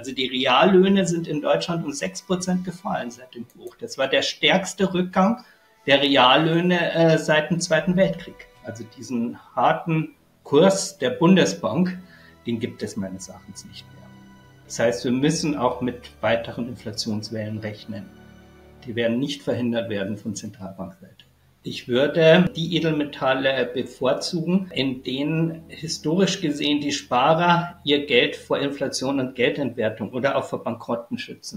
Also die Reallöhne sind in Deutschland um 6% gefallen seit dem Buch. Das war der stärkste Rückgang der Reallöhne seit dem Zweiten Weltkrieg. Also diesen harten Kurs der Bundesbank, den gibt es meines Erachtens nicht mehr. Das heißt, wir müssen auch mit weiteren Inflationswellen rechnen. Die werden nicht verhindert werden von Zentralbankseite. Ich würde die Edelmetalle bevorzugen, in denen historisch gesehen die Sparer ihr Geld vor Inflation und Geldentwertung oder auch vor Bankrotten schützen.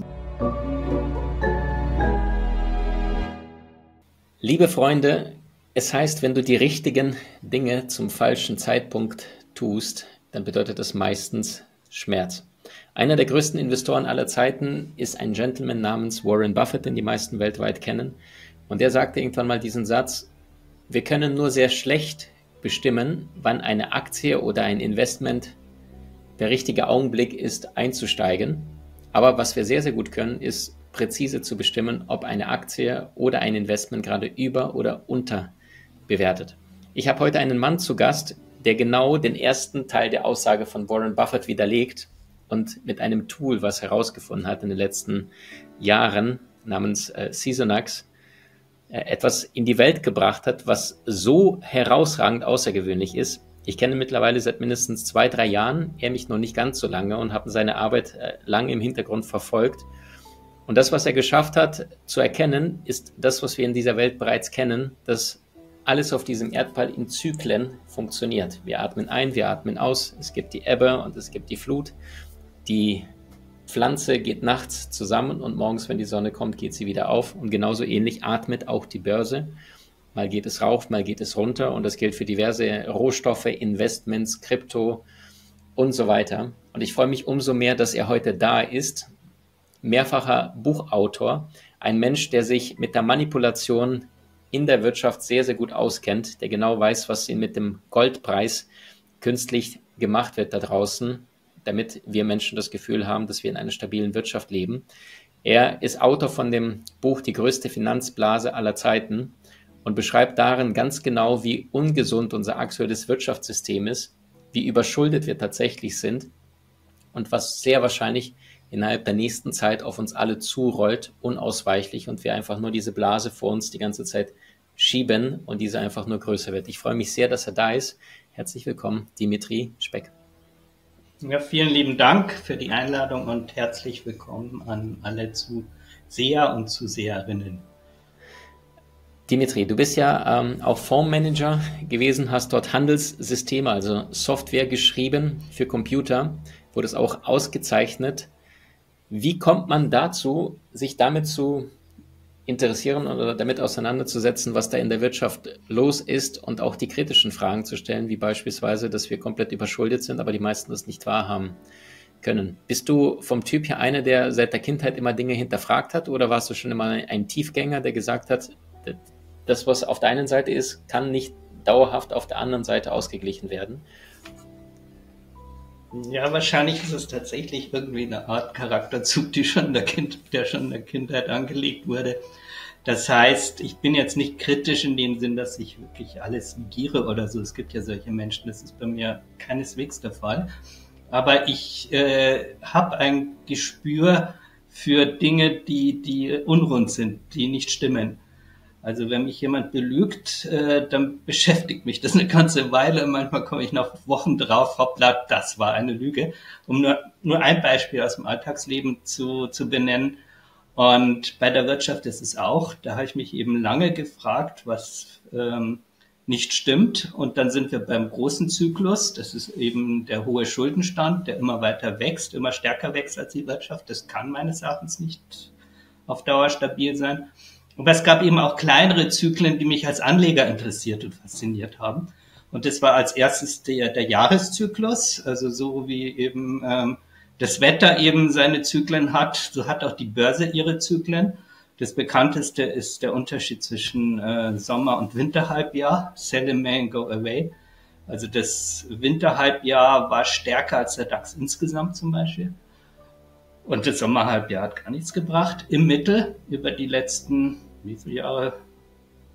Liebe Freunde, es heißt, wenn du die richtigen Dinge zum falschen Zeitpunkt tust, dann bedeutet das meistens Schmerz. Einer der größten Investoren aller Zeiten ist ein Gentleman namens Warren Buffett, den die meisten weltweit kennen. Und der sagte irgendwann mal diesen Satz: Wir können nur sehr schlecht bestimmen, wann eine Aktie oder ein Investment der richtige Augenblick ist, einzusteigen. Aber was wir sehr, sehr gut können, ist präzise zu bestimmen, ob eine Aktie oder ein Investment gerade über- oder unterbewertet. Ich habe heute einen Mann zu Gast, der genau den ersten Teil der Aussage von Warren Buffett widerlegt und mit einem Tool, was herausgefunden hat in den letzten Jahren namens Seasonax, etwas in die Welt gebracht hat, was so herausragend außergewöhnlich ist. Ich kenne mittlerweile seit mindestens 2-3 Jahren, er mich noch nicht ganz so lange, und habe seine Arbeit lange im Hintergrund verfolgt. Und das, was er geschafft hat zu erkennen, ist das, was wir in dieser Welt bereits kennen, dass alles auf diesem Erdball in Zyklen funktioniert. Wir atmen ein, wir atmen aus, es gibt die Ebbe und es gibt die Flut. Die Pflanze geht nachts zusammen und morgens, wenn die Sonne kommt, geht sie wieder auf. Und genauso ähnlich atmet auch die Börse. Mal geht es rauf, mal geht es runter. Und das gilt für diverse Rohstoffe, Investments, Krypto und so weiter. Und ich freue mich umso mehr, dass er heute da ist. Mehrfacher Buchautor, ein Mensch, der sich mit der Manipulation in der Wirtschaft sehr, sehr gut auskennt, der genau weiß, was mit dem Goldpreis künstlich gemacht wird da draußen, damit wir Menschen das Gefühl haben, dass wir in einer stabilen Wirtschaft leben. Er ist Autor von dem Buch Die größte Finanzblase aller Zeiten und beschreibt darin ganz genau, wie ungesund unser aktuelles Wirtschaftssystem ist, wie überschuldet wir tatsächlich sind und was sehr wahrscheinlich innerhalb der nächsten Zeit auf uns alle zurollt, unausweichlich, und wir einfach nur diese Blase vor uns die ganze Zeit schieben und diese einfach nur größer wird. Ich freue mich sehr, dass er da ist. Herzlich willkommen, Dimitri Speck. Ja, vielen lieben Dank für die Einladung und herzlich willkommen an alle Zuseher und Zuseherinnen. Dimitri, du bist ja auch Fondsmanager gewesen, hast dort Handelssysteme, also Software geschrieben für Computer, wurde es auch ausgezeichnet. Wie kommt man dazu, sich damit zu interessieren oder damit auseinanderzusetzen, was da in der Wirtschaft los ist, und auch die kritischen Fragen zu stellen, wie beispielsweise, dass wir komplett überschuldet sind, aber die meisten das nicht wahrhaben können? Bist du vom Typ her einer, der seit der Kindheit immer Dinge hinterfragt hat, oder warst du schon immer ein Tiefgänger, der gesagt hat, das, was auf der einen Seite ist, kann nicht dauerhaft auf der anderen Seite ausgeglichen werden? Ja, wahrscheinlich ist es tatsächlich irgendwie eine Art Charakterzug, der schon in der Kindheit angelegt wurde. Das heißt, ich bin jetzt nicht kritisch in dem Sinn, dass ich wirklich alles negiere oder so. Es gibt ja solche Menschen, das ist bei mir keineswegs der Fall. Aber ich habe ein Gespür für Dinge, die unrund sind, die nicht stimmen. Also wenn mich jemand belügt, dann beschäftigt mich das eine ganze Weile. Manchmal komme ich nach Wochen drauf, hoppla, das war eine Lüge. Um nur ein Beispiel aus dem Alltagsleben zu benennen. Und bei der Wirtschaft ist es auch. Da habe ich mich eben lange gefragt, was nicht stimmt. Und dann sind wir beim großen Zyklus. Das ist eben der hohe Schuldenstand, der immer weiter wächst, immer stärker wächst als die Wirtschaft. Das kann meines Erachtens nicht auf Dauer stabil sein. Aber es gab eben auch kleinere Zyklen, die mich als Anleger interessiert und fasziniert haben. Und das war als erstes der Jahreszyklus, also so wie eben das Wetter eben seine Zyklen hat, so hat auch die Börse ihre Zyklen. Das bekannteste ist der Unterschied zwischen Sommer- und Winterhalbjahr, sell in May and go away. Also das Winterhalbjahr war stärker als der DAX insgesamt zum Beispiel. Und das Sommerhalbjahr hat gar nichts gebracht. Im Mittel über die letzten, wie viele Jahre?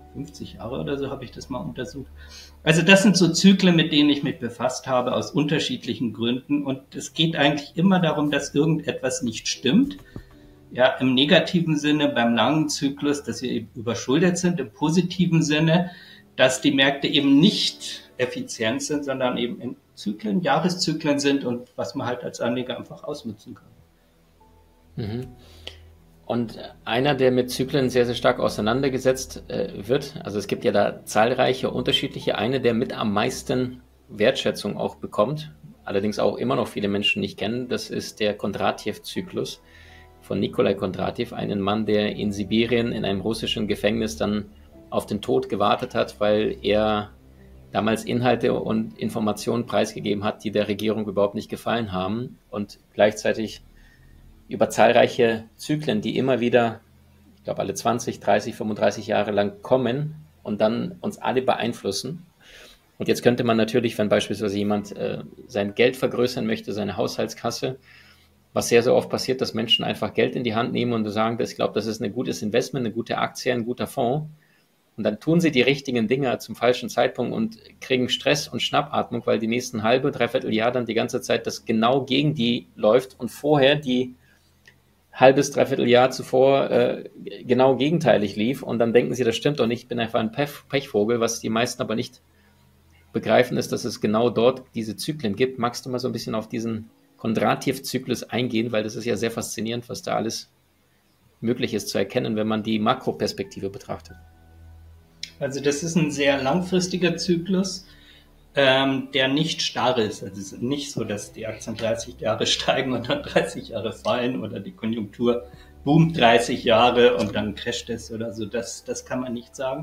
50 Jahre oder so habe ich das mal untersucht. Also das sind so Zyklen, mit denen ich mich befasst habe, aus unterschiedlichen Gründen. Und es geht eigentlich immer darum, dass irgendetwas nicht stimmt. Ja, im negativen Sinne, beim langen Zyklus, dass wir eben überschuldet sind. Im positiven Sinne, dass die Märkte eben nicht effizient sind, sondern eben in Zyklen, Jahreszyklen sind und was man halt als Anleger einfach ausnutzen kann. Mhm. Und einer, der mit Zyklen sehr, sehr stark auseinandergesetzt wird, also es gibt ja da zahlreiche unterschiedliche, eine, der mit am meisten Wertschätzung auch bekommt, allerdings auch immer noch viele Menschen nicht kennen, das ist der Kondratjew-Zyklus von Nikolai Kondratjew, einen Mann, der in Sibirien in einem russischen Gefängnis dann auf den Tod gewartet hat, weil er damals Inhalte und Informationen preisgegeben hat, die der Regierung überhaupt nicht gefallen haben und gleichzeitig über zahlreiche Zyklen, die immer wieder, ich glaube alle 20, 30, 35 Jahre lang kommen und dann uns alle beeinflussen. Und jetzt könnte man natürlich, wenn beispielsweise jemand sein Geld vergrößern möchte, seine Haushaltskasse, was sehr, sehr oft passiert, dass Menschen einfach Geld in die Hand nehmen und sagen, ich glaube, das ist ein gutes Investment, eine gute Aktie, ein guter Fonds. Und dann tun sie die richtigen Dinge zum falschen Zeitpunkt und kriegen Stress und Schnappatmung, weil die nächsten halbe, dreiviertel Jahr dann die ganze Zeit das genau gegen die läuft und vorher die halbes, dreiviertel Jahr zuvor genau gegenteilig lief. Und dann denken sie, das stimmt doch nicht, ich bin einfach ein Pechvogel. Was die meisten aber nicht begreifen, ist, dass es genau dort diese Zyklen gibt. Magst du mal so ein bisschen auf diesen Kondratjew-Zyklus eingehen, weil das ist ja sehr faszinierend, was da alles möglich ist zu erkennen, wenn man die Makroperspektive betrachtet. Also das ist ein sehr langfristiger Zyklus, der nicht starr ist. Also es ist nicht so, dass die Aktien 30 Jahre steigen und dann 30 Jahre fallen oder die Konjunktur boomt 30 Jahre und dann crasht es oder so. Das kann man nicht sagen.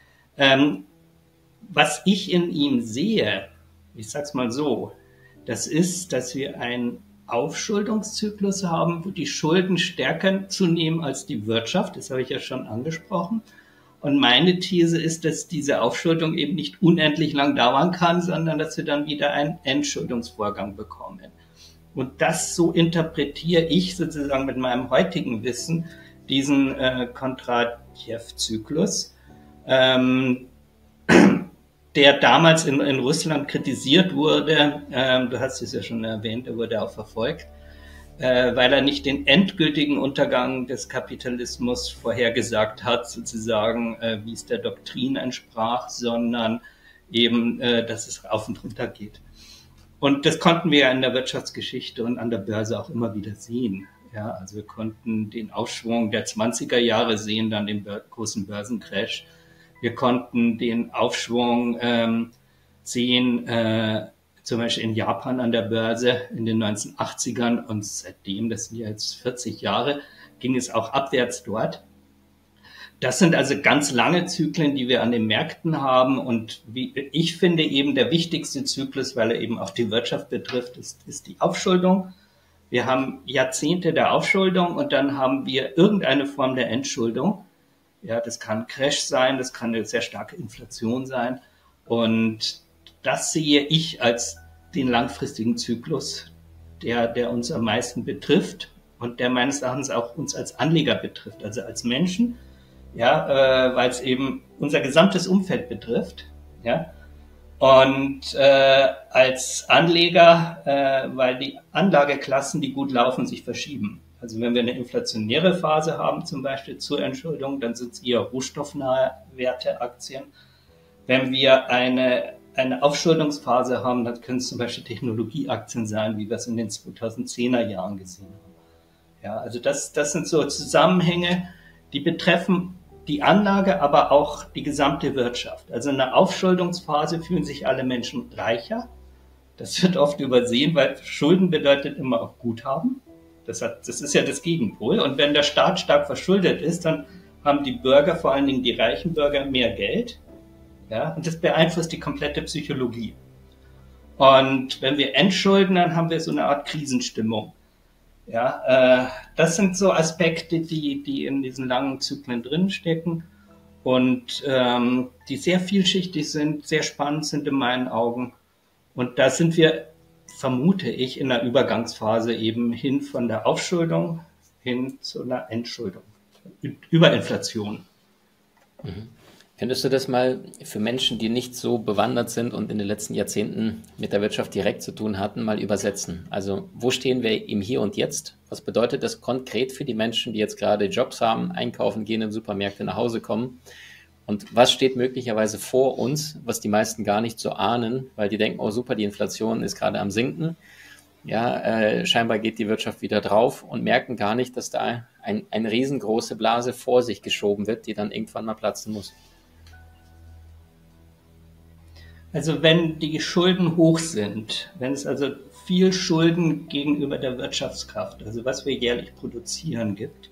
Was ich in ihm sehe, ich sag's mal so, das ist, dass wir einen Aufschuldungszyklus haben, wo die Schulden stärker zunehmen als die Wirtschaft. Das habe ich ja schon angesprochen. Und meine These ist, dass diese Aufschuldung eben nicht unendlich lang dauern kann, sondern dass wir dann wieder einen Entschuldungsvorgang bekommen. Und das, so interpretiere ich sozusagen mit meinem heutigen Wissen diesen Kondratjew-Zyklus, der damals in Russland kritisiert wurde. Du hast es ja schon erwähnt, er wurde auch verfolgt, weil er nicht den endgültigen Untergang des Kapitalismus vorhergesagt hat, sozusagen, wie es der Doktrin entsprach, sondern eben, dass es rauf und runter geht. Und das konnten wir ja in der Wirtschaftsgeschichte und an der Börse auch immer wieder sehen. Ja, also wir konnten den Aufschwung der 20er Jahre sehen, dann den großen Börsencrash. Wir konnten den Aufschwung sehen, zum Beispiel in Japan an der Börse in den 1980ern und seitdem, das sind ja jetzt 40 Jahre, ging es auch abwärts dort. Das sind also ganz lange Zyklen, die wir an den Märkten haben und wie ich finde eben der wichtigste Zyklus, weil er eben auch die Wirtschaft betrifft, ist die Aufschuldung. Wir haben Jahrzehnte der Aufschuldung und dann haben wir irgendeine Form der Entschuldung. Ja, das kann Crash sein, das kann eine sehr starke Inflation sein und das sehe ich als den langfristigen Zyklus, der uns am meisten betrifft und der meines Erachtens auch uns als Anleger betrifft, also als Menschen, ja, weil es eben unser gesamtes Umfeld betrifft, ja, und als Anleger, weil die Anlageklassen, die gut laufen, sich verschieben. Also wenn wir eine inflationäre Phase haben, zum Beispiel zur Entschuldung, dann sind es eher rohstoffnahe Werte, Aktien. Wenn wir eine Aufschuldungsphase haben, dann können es zum Beispiel Technologieaktien sein, wie wir es in den 2010er Jahren gesehen haben. Ja, also das sind so Zusammenhänge, die betreffen die Anlage, aber auch die gesamte Wirtschaft. Also in einer Aufschuldungsphase fühlen sich alle Menschen reicher. Das wird oft übersehen, weil Schulden bedeutet immer auch Guthaben. Das ist ja das Gegenpol. Und wenn der Staat stark verschuldet ist, dann haben die Bürger, vor allen Dingen die reichen Bürger, mehr Geld. Ja, und das beeinflusst die komplette Psychologie. Und wenn wir entschulden, dann haben wir so eine Art Krisenstimmung. Ja, das sind so Aspekte, die in diesen langen Zyklen drinstecken und die sehr vielschichtig sind, sehr spannend sind in meinen Augen. Und da sind wir, vermute ich, in der Übergangsphase eben hin von der Aufschuldung hin zu einer Entschuldung, Überinflation. Mhm. Könntest du das mal für Menschen, die nicht so bewandert sind und in den letzten Jahrzehnten mit der Wirtschaft direkt zu tun hatten, mal übersetzen? Also wo stehen wir im Hier und Jetzt? Was bedeutet das konkret für die Menschen, die jetzt gerade Jobs haben, einkaufen gehen, in Supermärkte nach Hause kommen? Und was steht möglicherweise vor uns, was die meisten gar nicht so ahnen, weil die denken, oh super, die Inflation ist gerade am Sinken. Ja, scheinbar geht die Wirtschaft wieder drauf und merken gar nicht, dass da eine riesengroße Blase vor sich geschoben wird, die dann irgendwann mal platzen muss. Also wenn die Schulden hoch sind, wenn es also viel Schulden gegenüber der Wirtschaftskraft, also was wir jährlich produzieren gibt,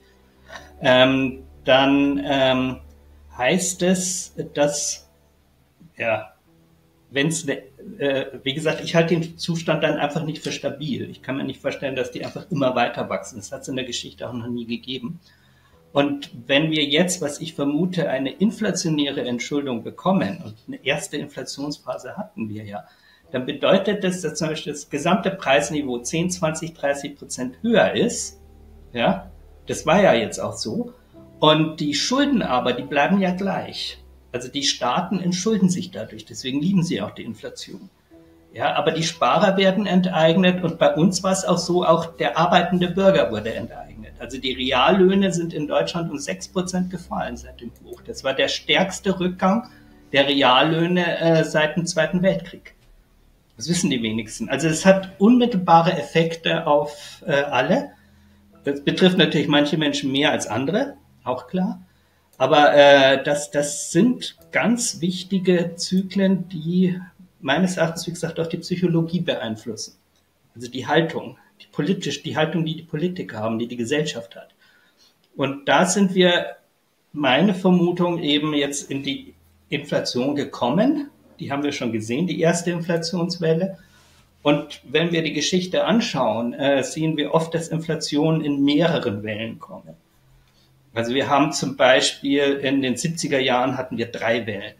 dann heißt es, dass, ja, wenn es, wie gesagt, ich halte den Zustand dann einfach nicht für stabil. Ich kann mir nicht vorstellen, dass die einfach immer weiter wachsen. Das hat es in der Geschichte auch noch nie gegeben. Und wenn wir jetzt, was ich vermute, eine inflationäre Entschuldung bekommen, und eine erste Inflationsphase hatten wir ja, dann bedeutet das, dass zum Beispiel das gesamte Preisniveau 10, 20, 30% höher ist. Ja, das war ja jetzt auch so. Und die Schulden aber, die bleiben ja gleich. Also die Staaten entschulden sich dadurch, deswegen lieben sie auch die Inflation. Ja, aber die Sparer werden enteignet und bei uns war es auch so, auch der arbeitende Bürger wurde enteignet. Also die Reallöhne sind in Deutschland um 6% gefallen seit dem Hoch. Das war der stärkste Rückgang der Reallöhne seit dem Zweiten Weltkrieg. Das wissen die wenigsten. Also es hat unmittelbare Effekte auf alle. Das betrifft natürlich manche Menschen mehr als andere, auch klar. Aber das sind ganz wichtige Zyklen, die meines Erachtens, wie gesagt, auch die Psychologie beeinflussen. Also die Haltung, die Haltung, die die Politiker haben, die die Gesellschaft hat. Und da sind wir, meine Vermutung, eben jetzt in die Inflation gekommen. Die haben wir schon gesehen, die erste Inflationswelle. Und wenn wir die Geschichte anschauen, sehen wir oft, dass Inflationen in mehreren Wellen kommen. Also wir haben zum Beispiel in den 70er Jahren hatten wir 3 Wellen.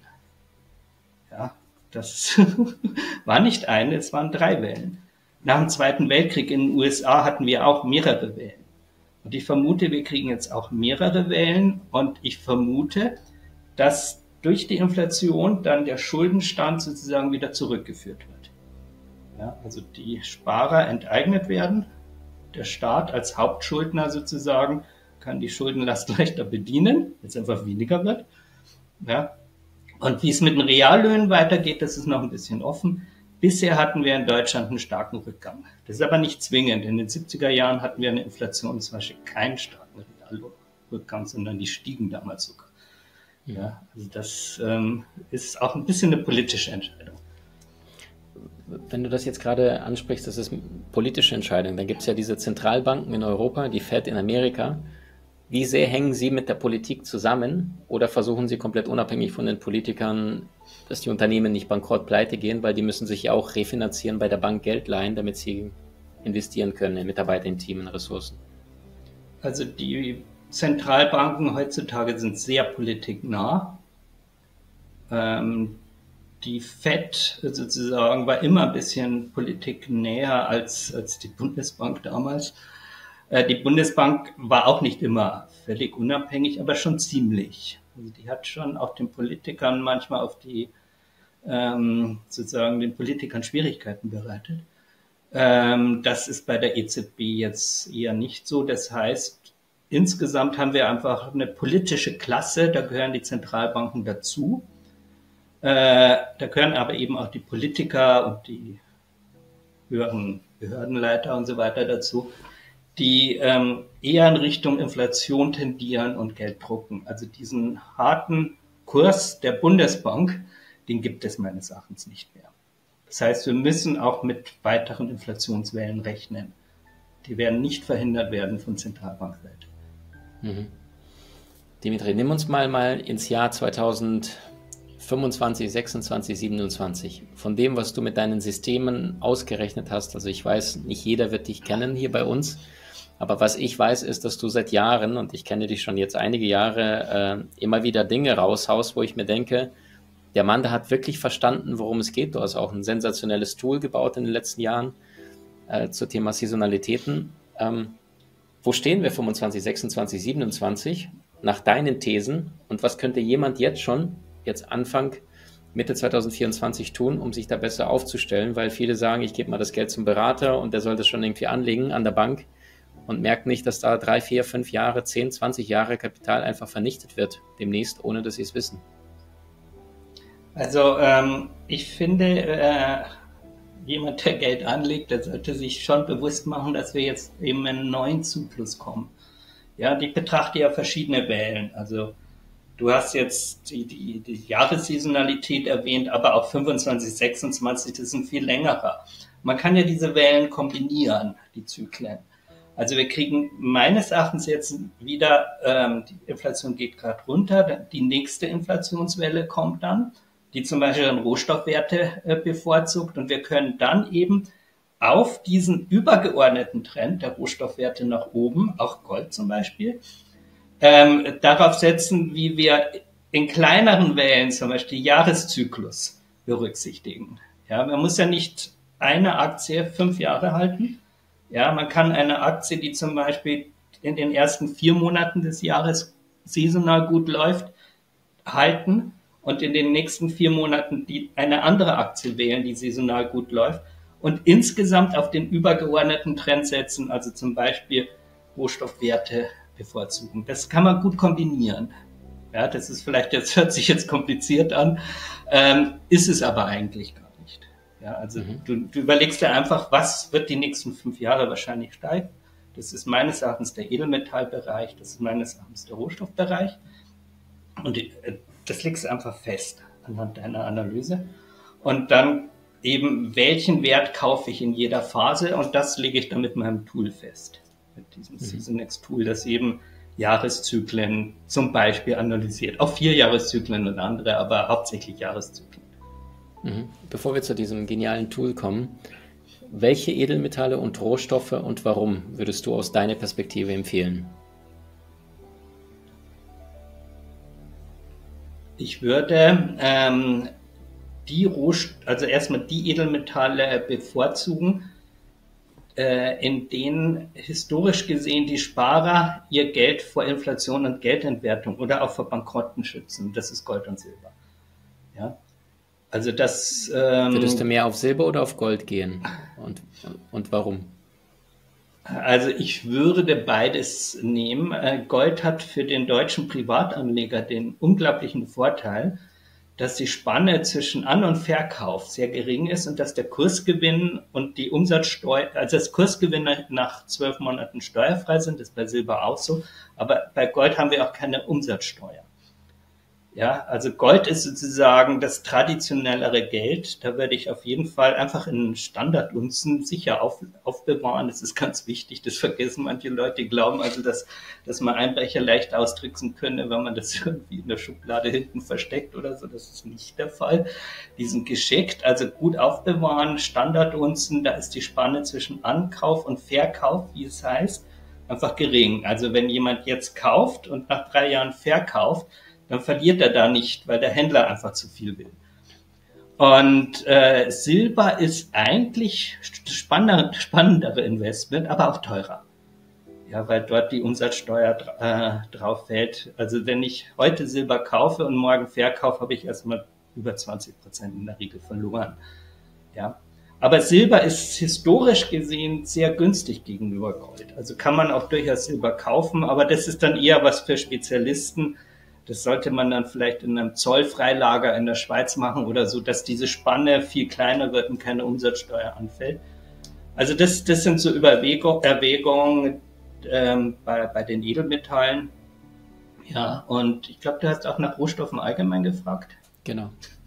Ja, das war nicht eine, es waren 3 Wellen. Nach dem Zweiten Weltkrieg in den USA hatten wir auch mehrere Wellen. Und ich vermute, wir kriegen jetzt auch mehrere Wellen. Und ich vermute, dass durch die Inflation dann der Schuldenstand sozusagen wieder zurückgeführt wird. Ja, also die Sparer enteignet werden, der Staat als Hauptschuldner sozusagen kann die Schuldenlast leichter bedienen, jetzt einfach weniger wird. Ja. Und wie es mit den Reallöhnen weitergeht, das ist noch ein bisschen offen. Bisher hatten wir in Deutschland einen starken Rückgang. Das ist aber nicht zwingend. In den 70er Jahren hatten wir eine Inflation, zum Beispiel keinen starken Realrückgang, sondern die stiegen damals sogar. Ja, also das ist auch ein bisschen eine politische Entscheidung. Wenn du das jetzt gerade ansprichst, das ist eine politische Entscheidung. Dann gibt es ja diese Zentralbanken in Europa, die Fed in Amerika. Wie sehr hängen Sie mit der Politik zusammen oder versuchen Sie komplett unabhängig von den Politikern, dass die Unternehmen nicht bankrott pleite gehen, weil die müssen sich ja auch refinanzieren, bei der Bank Geld leihen, damit sie investieren können in Mitarbeiter, in Team, in Ressourcen? Also die Zentralbanken heutzutage sind sehr politiknah. Die Fed sozusagen war immer ein bisschen politiknäher als die Bundesbank damals. Die Bundesbank war auch nicht immer völlig unabhängig, aber schon ziemlich. Also die hat schon auch den Politikern manchmal sozusagen den Politikern Schwierigkeiten bereitet. Das ist bei der EZB jetzt eher nicht so. Das heißt, insgesamt haben wir einfach eine politische Klasse, da gehören die Zentralbanken dazu. Da gehören aber eben auch die Politiker und die höheren Behördenleiter und so weiter dazu, die eher in Richtung Inflation tendieren und Geld drucken. Also diesen harten Kurs der Bundesbank, den gibt es meines Erachtens nicht mehr. Das heißt, wir müssen auch mit weiteren Inflationswellen rechnen. Die werden nicht verhindert werden von Zentralbankseite. Mhm. Dimitri, nimm uns mal ins Jahr 2025, 26, 27. Von dem, was du mit deinen Systemen ausgerechnet hast, also ich weiß, nicht jeder wird dich kennen hier bei uns, aber was ich weiß, ist, dass du seit Jahren, und ich kenne dich schon jetzt einige Jahre, immer wieder Dinge raushaust, wo ich mir denke, der Mann, der hat wirklich verstanden, worum es geht. Du hast auch ein sensationelles Tool gebaut in den letzten Jahren zum Thema Saisonalitäten. Wo stehen wir 25, 26, 27 nach deinen Thesen und was könnte jemand jetzt schon jetzt Anfang, Mitte 2024 tun, um sich da besser aufzustellen? Weil viele sagen, ich gebe mal das Geld zum Berater und der soll das schon irgendwie anlegen an der Bank und merkt nicht, dass da 3, 4, 5 Jahre, 10, 20 Jahre Kapital einfach vernichtet wird demnächst, ohne dass sie es wissen. Also ich finde, jemand, der Geld anlegt, der sollte sich schon bewusst machen, dass wir jetzt eben in einen neuen Zyklus kommen. Ja, ich betrachte ja verschiedene Wellen. Also du hast jetzt die Jahressaisonalität erwähnt, aber auch 25, 26, das ist ein viel längerer. Man kann ja diese Wellen kombinieren, die Zyklen. Also wir kriegen meines Erachtens jetzt wieder, die Inflation geht gerade runter, die nächste Inflationswelle kommt dann, die zum Beispiel dann Rohstoffwerte bevorzugt, und wir können dann eben auf diesen übergeordneten Trend der Rohstoffwerte nach oben, auch Gold zum Beispiel, darauf setzen, wie wir in kleineren Wellen zum Beispiel Jahreszyklus berücksichtigen. Ja, man muss ja nicht eine Aktie 5 Jahre halten. Ja, man kann eine Aktie, die zum Beispiel in den ersten 4 Monaten des Jahres saisonal gut läuft, halten und in den nächsten 4 Monaten eine andere Aktie wählen, die saisonal gut läuft, und insgesamt auf den übergeordneten Trend setzen, also zum Beispiel Rohstoffwerte bevorzugen. Das kann man gut kombinieren. Ja, das ist vielleicht, das hört sich jetzt kompliziert an, ist es aber eigentlich gar nicht. Ja, also du überlegst dir einfach, was wird die nächsten 5 Jahre wahrscheinlich steigen. Das ist meines Erachtens der Edelmetallbereich, das ist meines Erachtens der Rohstoffbereich. Und das legst du einfach fest anhand deiner Analyse. Und dann eben, welchen Wert kaufe ich in jeder Phase, und das lege ich dann mit meinem Tool fest. Mit diesem Seasonex-Tool, das eben Jahreszyklen zum Beispiel analysiert. Auch 4 Jahreszyklen und andere, aber hauptsächlich Jahreszyklen. Bevor wir zu diesem genialen Tool kommen, welche Edelmetalle und Rohstoffe und warum würdest du aus deiner Perspektive empfehlen? Ich würde also erstmal die Edelmetalle bevorzugen, in denen historisch gesehen die Sparer ihr Geld vor Inflation und Geldentwertung oder auch vor Bankrotten schützen. Das ist Gold und Silber. Ja, also das. Würdest du mehr auf Silber oder auf Gold gehen? Und warum? Also ich würde beides nehmen. Gold hat für den deutschen Privatanleger den unglaublichen Vorteil, dass die Spanne zwischen An- und Verkauf sehr gering ist und dass der Kursgewinn und die Umsatzsteuer, also das Kursgewinn nach 12 Monaten steuerfrei sind, das ist bei Silber auch so, aber bei Gold haben wir auch keine Umsatzsteuer. Ja, also Gold ist sozusagen das traditionellere Geld. Da würde ich auf jeden Fall einfach in Standardunzen sicher aufbewahren. Das ist ganz wichtig. Das vergessen manche Leute. Die glauben also, dass man Einbrecher leicht austricksen könne, wenn man das irgendwie in der Schublade hinten versteckt oder so. Das ist nicht der Fall. Die sind geschickt, also gut aufbewahren. Standardunzen, da ist die Spanne zwischen Ankauf und Verkauf, wie es heißt, einfach gering. Also wenn jemand jetzt kauft und nach 3 Jahren verkauft, dann verliert er da nicht, weil der Händler einfach zu viel will. Und Silber ist eigentlich spannendere Investment, aber auch teurer. Ja, weil dort die Umsatzsteuer drauf fällt. Also wenn ich heute Silber kaufe und morgen verkaufe, habe ich erstmal über 20% in der Regel verloren. Ja. Aber Silber ist historisch gesehen sehr günstig gegenüber Gold. Also kann man auch durchaus Silber kaufen, aber das ist dann eher was für Spezialisten. Das sollte man dann vielleicht in einem Zollfreilager in der Schweiz machen oder so, dass diese Spanne viel kleiner wird und keine Umsatzsteuer anfällt. Also das sind so Erwägungen bei den Edelmetallen. Ja, und ich glaube, du hast auch nach Rohstoffen allgemein gefragt. Genau.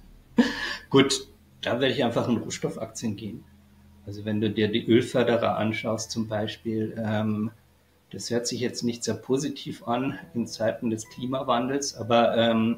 Gut, da werde ich einfach in Rohstoffaktien gehen. Also wenn du dir die Ölförderer anschaust zum Beispiel, das hört sich jetzt nicht sehr positiv an in Zeiten des Klimawandels, aber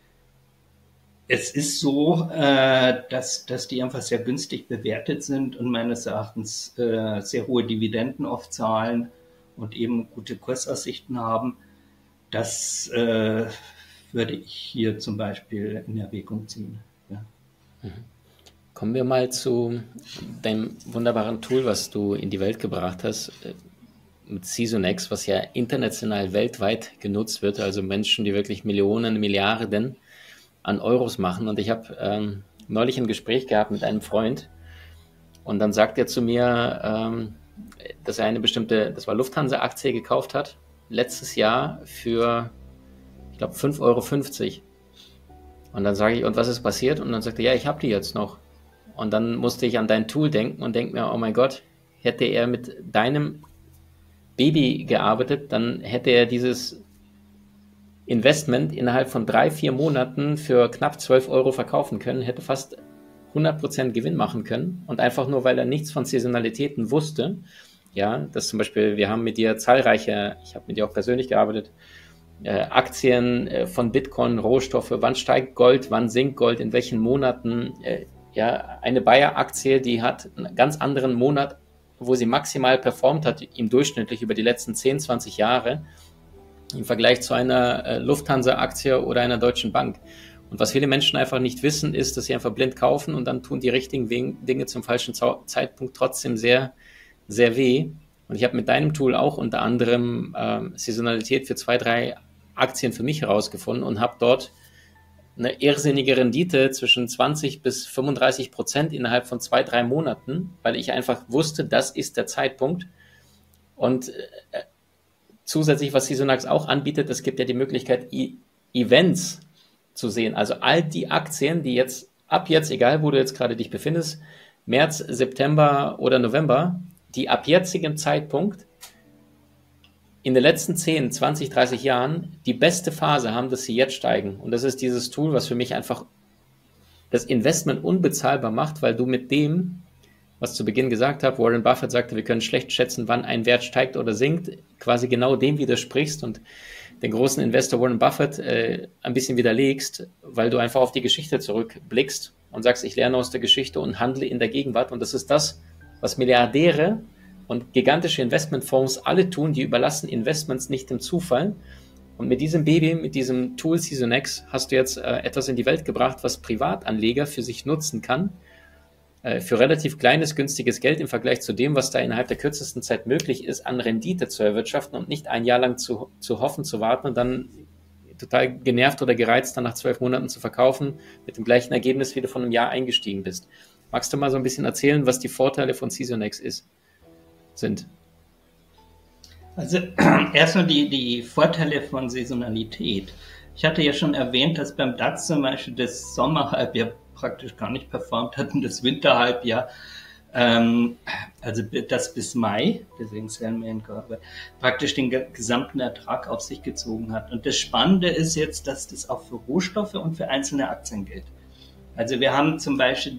es ist so, dass die einfach sehr günstig bewertet sind und meines Erachtens sehr hohe Dividenden oft zahlen und eben gute Kursaussichten haben. Das würde ich hier zum Beispiel in Erwägung ziehen. Ja. Kommen wir mal zu deinem wunderbaren Tool, was du in die Welt gebracht hast, mit Seasonex, was ja international weltweit genutzt wird, also Menschen, die wirklich Millionen, Milliarden an Euros machen. Und ich habe neulich ein Gespräch gehabt mit einem Freund und dann sagt er zu mir, dass er eine bestimmte, das war Lufthansa-Aktie gekauft hat, letztes Jahr für, ich glaube, 5,50 Euro. Und dann sage ich, und was ist passiert? Und dann sagt er, ja, ich habe die jetzt noch. Und dann musste ich an dein Tool denken und denke mir, oh mein Gott, hätte er mit deinem Baby gearbeitet, dann hätte er dieses Investment innerhalb von 3-4 Monaten für knapp 12 Euro verkaufen können, hätte fast 100% Gewinn machen können. Und einfach nur, weil er nichts von Saisonalitäten wusste, ja, dass zum Beispiel, wir haben mit dir zahlreiche, ich habe mit dir auch persönlich gearbeitet, Aktien von Bitcoin, Rohstoffe, wann steigt Gold, wann sinkt Gold, in welchen Monaten, ja, eine Bayer-Aktie, die hat einen ganz anderen Monat, wo sie maximal performt hat, im durchschnittlich über die letzten 10, 20 Jahre, im Vergleich zu einer Lufthansa-Aktie oder einer Deutschen Bank. Und was viele Menschen einfach nicht wissen, ist, dass sie einfach blind kaufen und dann tun die richtigen Dinge zum falschen Zeitpunkt trotzdem sehr, sehr weh. Und ich habe mit deinem Tool auch unter anderem Saisonalität für 2, 3 Aktien für mich herausgefunden und habe dort eine irrsinnige Rendite zwischen 20-35% innerhalb von 2, 3 Monaten, weil ich einfach wusste, das ist der Zeitpunkt. Und zusätzlich, was Seasonax auch anbietet, es gibt ja die Möglichkeit, Events zu sehen. Also all die Aktien, die jetzt, ab jetzt, egal wo du jetzt gerade dich befindest, März, September oder November, die ab jetzigem Zeitpunkt in den letzten 10, 20, 30 Jahren die beste Phase haben, dass sie jetzt steigen. Und das ist dieses Tool, was für mich einfach das Investment unbezahlbar macht, weil du mit dem, was zu Beginn gesagt habe, Warren Buffett sagte, wir können schlecht schätzen, wann ein Wert steigt oder sinkt, quasi genau dem widersprichst und den großen Investor Warren Buffett ein bisschen widerlegst, weil du einfach auf die Geschichte zurückblickst und sagst, ich lerne aus der Geschichte und handle in der Gegenwart. Und das ist das, was Milliardäre und gigantische Investmentfonds alle tun, die überlassen Investments nicht dem Zufall. Und mit diesem Baby, mit diesem Tool Seasonax hast du jetzt etwas in die Welt gebracht, was Privatanleger für sich nutzen kann, für relativ kleines, günstiges Geld im Vergleich zu dem, was da innerhalb der kürzesten Zeit möglich ist, an Rendite zu erwirtschaften und nicht ein Jahr lang zu hoffen, zu warten und dann total genervt oder gereizt dann nach 12 Monaten zu verkaufen, mit dem gleichen Ergebnis, wie du von einem Jahr eingestiegen bist. Magst du mal so ein bisschen erzählen, was die Vorteile von Seasonax sind? Also erstmal die Vorteile von Saisonalität. Ich hatte ja schon erwähnt, dass beim DAX zum Beispiel das Sommerhalbjahr praktisch gar nicht performt hat und das Winterhalbjahr, also das bis Mai, deswegen Selman praktisch den gesamten Ertrag auf sich gezogen hat. Und das Spannende ist jetzt, dass das auch für Rohstoffe und für einzelne Aktien gilt. Also wir haben zum Beispiel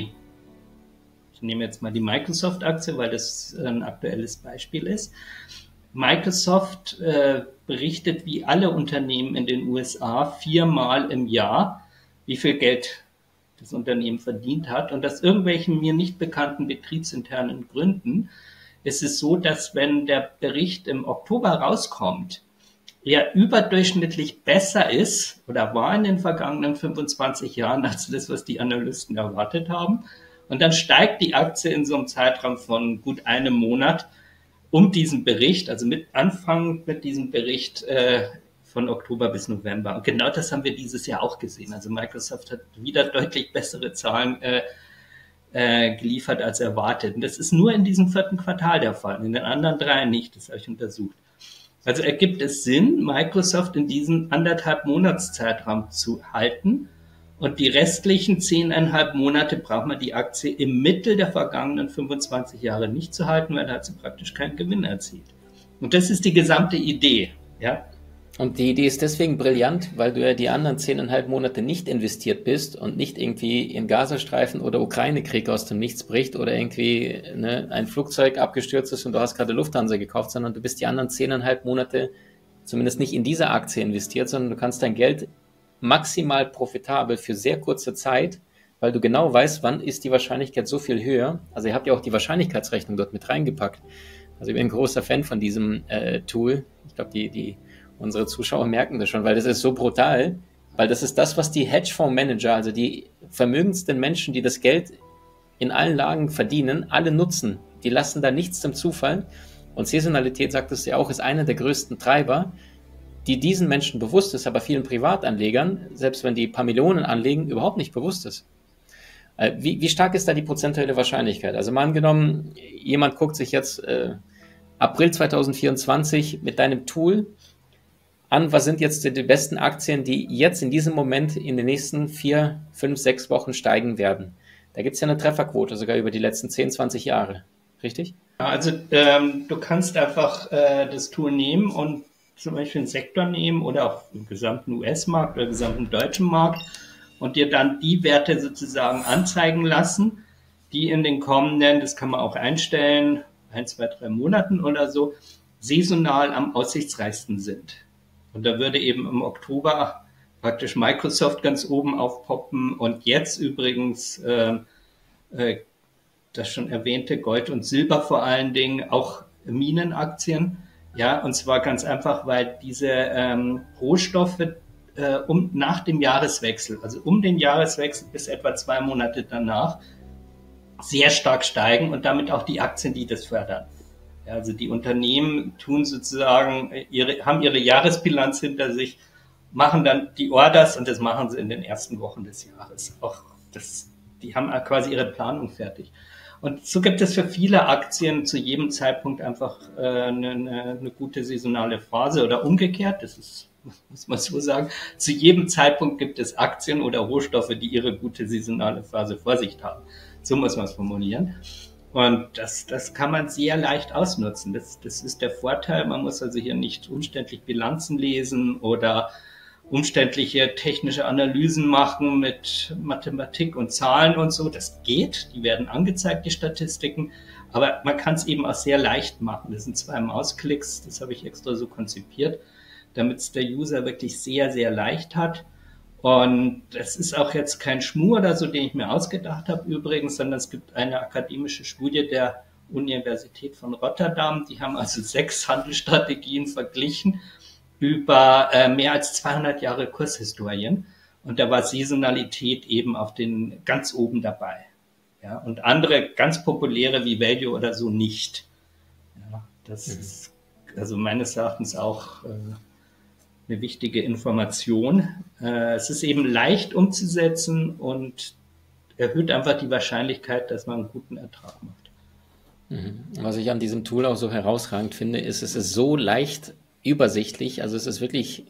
ich nehme jetzt mal die Microsoft-Aktie, weil das ein aktuelles Beispiel ist. Microsoft berichtet wie alle Unternehmen in den USA 4-mal im Jahr, wie viel Geld das Unternehmen verdient hat. Und aus irgendwelchen mir nicht bekannten betriebsinternen Gründen ist es so, dass wenn der Bericht im Oktober rauskommt, er überdurchschnittlich besser ist oder war in den vergangenen 25 Jahren als das, was die Analysten erwartet haben. Und dann steigt die Aktie in so einem Zeitraum von gut einem Monat um diesen Bericht, also anfangen mit diesem Bericht von Oktober bis November. Und genau das haben wir dieses Jahr auch gesehen. Also Microsoft hat wieder deutlich bessere Zahlen geliefert als erwartet. Und das ist nur in diesem 4. Quartal der Fall, in den anderen 3 nicht, das habe ich untersucht. Also ergibt es Sinn, Microsoft in diesem 1,5 Monatszeitraum zu halten. Und die restlichen 10,5 Monate braucht man die Aktie im Mittel der vergangenen 25 Jahre nicht zu halten, weil da hat sie praktisch keinen Gewinn erzielt. Und das ist die gesamte Idee, ja. Und die Idee ist deswegen brillant, weil du ja die anderen 10,5 Monate nicht investiert bist und nicht irgendwie in Gazastreifen oder Ukraine-Krieg aus dem Nichts bricht oder irgendwie ein Flugzeug abgestürzt ist und du hast gerade Lufthansa gekauft, sondern du bist die anderen 10,5 Monate zumindest nicht in diese Aktie investiert, sondern du kannst dein Geld maximal profitabel für sehr kurze Zeit, weil du genau weißt, wann ist die Wahrscheinlichkeit so viel höher. Also ihr habt ja auch die Wahrscheinlichkeitsrechnung dort mit reingepackt. Also ich bin ein großer Fan von diesem Tool. Ich glaube, unsere Zuschauer merken das schon, weil das ist so brutal, weil das ist das, was die Hedgefondsmanager, also die vermögendsten Menschen, die das Geld in allen Lagen verdienen, alle nutzen. Die lassen da nichts zum Zufall. Und Saisonalität, sagt es ja auch, ist einer der größten Treiber. die diesen Menschen bewusst ist, aber vielen Privatanlegern, selbst wenn die paar Millionen anlegen, überhaupt nicht bewusst ist. Wie stark ist da die prozentuelle Wahrscheinlichkeit? Also mal angenommen, jemand guckt sich jetzt April 2024 mit deinem Tool an, was sind jetzt die besten Aktien, die jetzt in diesem Moment in den nächsten 4, 5, 6 Wochen steigen werden. Da gibt es ja eine Trefferquote sogar über die letzten 10, 20 Jahre. Richtig? Also du kannst einfach das Tool nehmen und zum Beispiel einen Sektor nehmen oder auch den gesamten US-Markt oder gesamten deutschen Markt und dir dann die Werte sozusagen anzeigen lassen, die in den kommenden, das kann man auch einstellen, 1, 2, 3 Monaten oder so, saisonal am aussichtsreichsten sind. Und da würde eben im Oktober praktisch Microsoft ganz oben aufpoppen und jetzt übrigens das schon erwähnte Gold und Silber vor allen Dingen, auch Minenaktien. Ja, und zwar ganz einfach, weil diese Rohstoffe nach dem Jahreswechsel, also um den Jahreswechsel bis etwa 2 Monate danach, sehr stark steigen und damit auch die Aktien, die das fördern. Ja, also die Unternehmen tun sozusagen haben ihre Jahresbilanz hinter sich, machen dann die Orders und das machen sie in den ersten Wochen des Jahres. Die haben quasi ihre Planung fertig. Und so gibt es für viele Aktien zu jedem Zeitpunkt einfach eine gute saisonale Phase oder umgekehrt. Das ist, muss man so sagen. Zu jedem Zeitpunkt gibt es Aktien oder Rohstoffe, die ihre gute saisonale Phase vor sich haben. So muss man es formulieren. Und das kann man sehr leicht ausnutzen. Das ist der Vorteil. Man muss also hier nicht umständlich Bilanzen lesen oder umständliche technische Analysen machen mit Mathematik und Zahlen und so. Das geht, die werden angezeigt, die Statistiken, aber man kann es eben auch sehr leicht machen. Das sind 2 Mausklicks, das habe ich extra so konzipiert, damit es der User wirklich sehr, sehr leicht hat. Und es ist auch jetzt kein Schmuh oder so, den ich mir ausgedacht habe übrigens, sondern es gibt eine akademische Studie der Universität von Rotterdam, die haben also 6 Handelsstrategien verglichen über mehr als 200 Jahre Kurshistorien. Und da war Saisonalität eben auf den ganz oben dabei. Ja, und andere ganz populäre wie Value oder so nicht. Ja, das ist also meines Erachtens auch eine wichtige Information. Es ist eben leicht umzusetzen und erhöht einfach die Wahrscheinlichkeit, dass man einen guten Ertrag macht. Was ich an diesem Tool auch so herausragend finde, ist, es ist so leicht übersichtlich. Also es ist wirklich,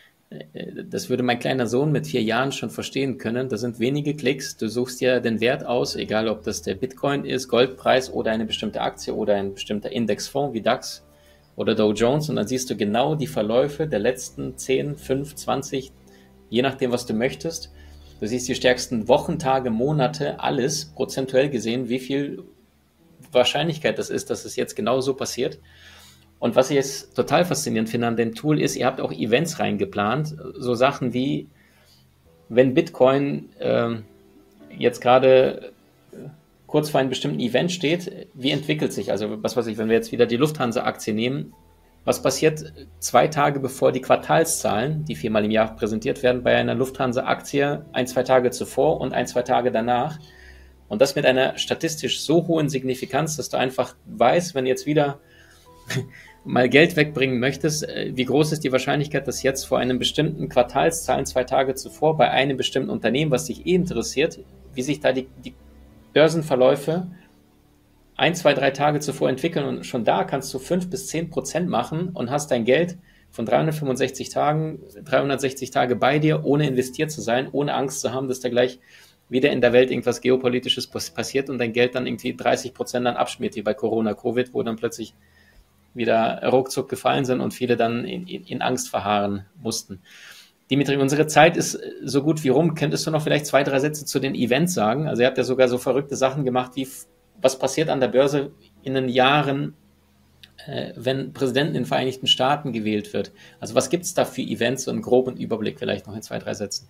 das würde mein kleiner Sohn mit 4 Jahren schon verstehen können. Das sind wenige Klicks. Du suchst dir den Wert aus, egal ob das der Bitcoin ist, Goldpreis oder eine bestimmte Aktie oder ein bestimmter Indexfonds wie DAX oder Dow Jones. Und dann siehst du genau die Verläufe der letzten 10, 5, 20, je nachdem, was du möchtest. Du siehst die stärksten Wochen, Tage, Monate, alles prozentuell gesehen, wie viel Wahrscheinlichkeit das ist, dass es jetzt genau so passiert. Und was ich jetzt total faszinierend finde an dem Tool ist, ihr habt auch Events reingeplant, so Sachen wie, wenn Bitcoin jetzt gerade kurz vor einem bestimmten Event steht, wie entwickelt sich, also was weiß ich, wenn wir jetzt wieder die Lufthansa-Aktie nehmen, was passiert 2 Tage bevor die Quartalszahlen, die 4-mal im Jahr präsentiert werden, bei einer Lufthansa-Aktie 1, 2 Tage zuvor und 1, 2 Tage danach. Und das mit einer statistisch so hohen Signifikanz, dass du einfach weißt, wenn jetzt wieder mal Geld wegbringen möchtest, wie groß ist die Wahrscheinlichkeit, dass jetzt vor einem bestimmten Quartalszahlen 2 Tage zuvor bei einem bestimmten Unternehmen, was dich interessiert, wie sich da die Börsenverläufe 1, 2, 3 Tage zuvor entwickeln, und schon da kannst du 5-10% machen und hast dein Geld von 365 Tagen, 360 Tage bei dir, ohne investiert zu sein, ohne Angst zu haben, dass da gleich wieder in der Welt irgendwas Geopolitisches passiert und dein Geld dann irgendwie 30% dann abschmiert, wie bei Corona, Covid, wo dann plötzlich wieder ruckzuck gefallen sind und viele dann in Angst verharren mussten. Dimitri, unsere Zeit ist so gut wie rum. Könntest du noch vielleicht 2, 3 Sätze zu den Events sagen? Also ihr habt ja sogar so verrückte Sachen gemacht, wie was passiert an der Börse in den Jahren, wenn Präsident in den Vereinigten Staaten gewählt wird. Also was gibt es da für Events, so einen groben Überblick vielleicht noch in 2, 3 Sätzen?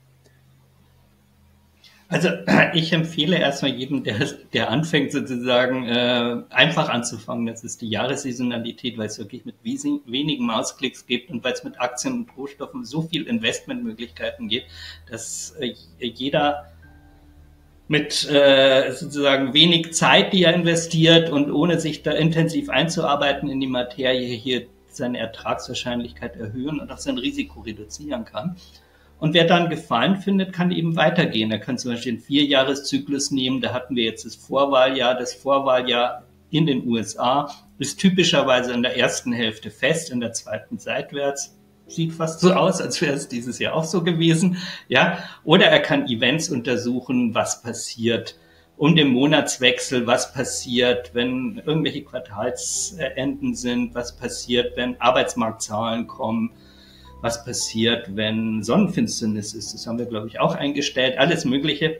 Also ich empfehle erstmal jedem, der anfängt sozusagen einfach anzufangen. Das ist die Jahressaisonalität, weil es wirklich mit wenigen Mausklicks gibt und weil es mit Aktien und Rohstoffen so viel Investmentmöglichkeiten gibt, dass jeder mit sozusagen wenig Zeit, die er investiert und ohne sich da intensiv einzuarbeiten in die Materie, hier seine Ertragswahrscheinlichkeit erhöhen und auch sein Risiko reduzieren kann. Und wer dann Gefallen findet, kann eben weitergehen. Er kann zum Beispiel einen 4-Jahres-Zyklus nehmen. Da hatten wir jetzt das Vorwahljahr. Das Vorwahljahr in den USA ist typischerweise in der ersten Hälfte fest, in der zweiten seitwärts. Sieht fast so aus, als wäre es dieses Jahr auch so gewesen. Ja, oder er kann Events untersuchen, was passiert um den Monatswechsel, was passiert, wenn irgendwelche Quartalsenden sind, was passiert, wenn Arbeitsmarktzahlen kommen, was passiert, wenn Sonnenfinsternis ist. Das haben wir, glaube ich, auch eingestellt, alles Mögliche.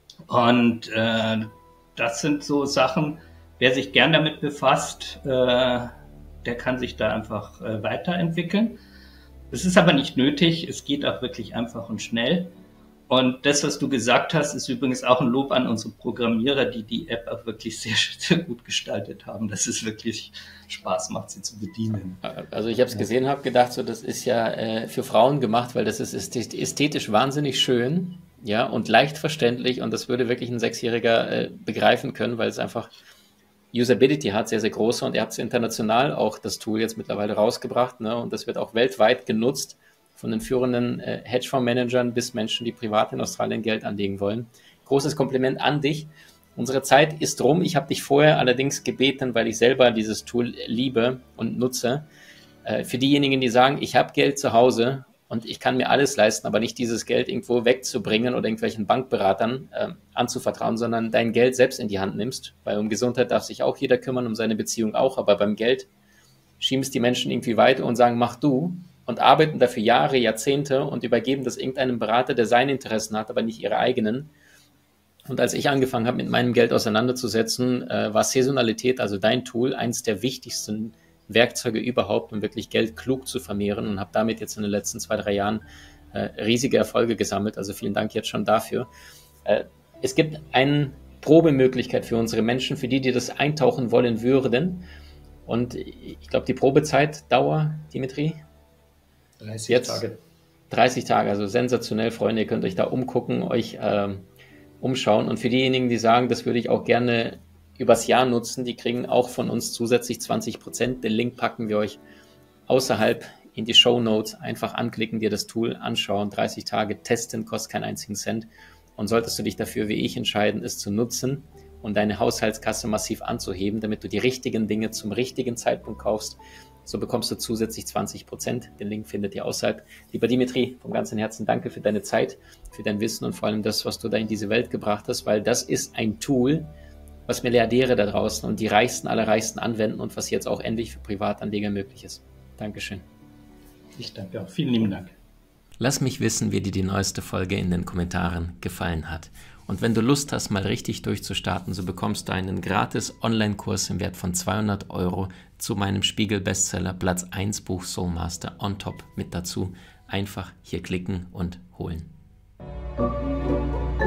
Und das sind so Sachen, wer sich gern damit befasst, der kann sich da einfach weiterentwickeln. Es ist aber nicht nötig, es geht auch wirklich einfach und schnell. Und das, was du gesagt hast, ist übrigens auch ein Lob an unsere Programmierer, die die App auch wirklich sehr, sehr gut gestaltet haben, dass es wirklich Spaß macht, sie zu bedienen. Also ich habe es gesehen, habe gedacht, so das ist ja für Frauen gemacht, weil das ist ästhetisch wahnsinnig schön, ja, und leicht verständlich, und das würde wirklich ein 6-Jähriger begreifen können, weil es einfach Usability hat, sehr, sehr große, und ihr habt es international auch das Tool jetzt mittlerweile rausgebracht, ne, und das wird auch weltweit genutzt von den führenden Hedgefondsmanagern bis Menschen, die privat in Australien Geld anlegen wollen. Großes Kompliment an dich. Unsere Zeit ist rum. Ich habe dich vorher allerdings gebeten, weil ich selber dieses Tool liebe und nutze. Für diejenigen, die sagen, ich habe Geld zu Hause und ich kann mir alles leisten, aber nicht dieses Geld irgendwo wegzubringen oder irgendwelchen Bankberatern anzuvertrauen, sondern dein Geld selbst in die Hand nimmst, weil um Gesundheit darf sich auch jeder kümmern, um seine Beziehung auch, aber beim Geld schieben es die Menschen irgendwie weiter und sagen, mach du, und arbeiten dafür Jahre, Jahrzehnte und übergeben das irgendeinem Berater, der seine Interessen hat, aber nicht ihre eigenen. Und als ich angefangen habe, mit meinem Geld auseinanderzusetzen, war Saisonalität, also dein Tool, eins der wichtigsten Werkzeuge überhaupt, um wirklich Geld klug zu vermehren, und habe damit jetzt in den letzten 2-3 Jahren riesige Erfolge gesammelt. Also vielen Dank jetzt schon dafür. Es gibt eine Probemöglichkeit für unsere Menschen, für die das eintauchen wollen würden. Und ich glaube, die Probezeitdauer, Dimitri? 30 Tage. 30 Tage, also sensationell, Freunde. Ihr könnt euch da umgucken, euch umschauen. Und für diejenigen, die sagen, das würde ich auch gerne übers Jahr nutzen, die kriegen auch von uns zusätzlich 20%. Den Link packen wir euch außerhalb in die Shownotes. Einfach anklicken, dir das Tool anschauen, 30 Tage testen, kostet keinen einzigen Cent. Und solltest du dich dafür, wie ich, entscheiden, es zu nutzen und deine Haushaltskasse massiv anzuheben, damit du die richtigen Dinge zum richtigen Zeitpunkt kaufst, so bekommst du zusätzlich 20%. Den Link findet ihr außerhalb. Lieber Dimitri, vom ganzen Herzen danke für deine Zeit, für dein Wissen und vor allem das, was du da in diese Welt gebracht hast, weil das ist ein Tool, was Milliardäre da draußen und die Reichsten aller Reichsten anwenden und was jetzt auch endlich für Privatanleger möglich ist. Dankeschön. Ich danke auch. Vielen lieben Dank. Lass mich wissen, wie dir die neueste Folge in den Kommentaren gefallen hat. Und wenn du Lust hast, mal richtig durchzustarten, so bekommst du einen gratis Online-Kurs im Wert von 200 € zu meinem Spiegel-Bestseller Platz 1 Buch Soul Master on top mit dazu. Einfach hier klicken und holen.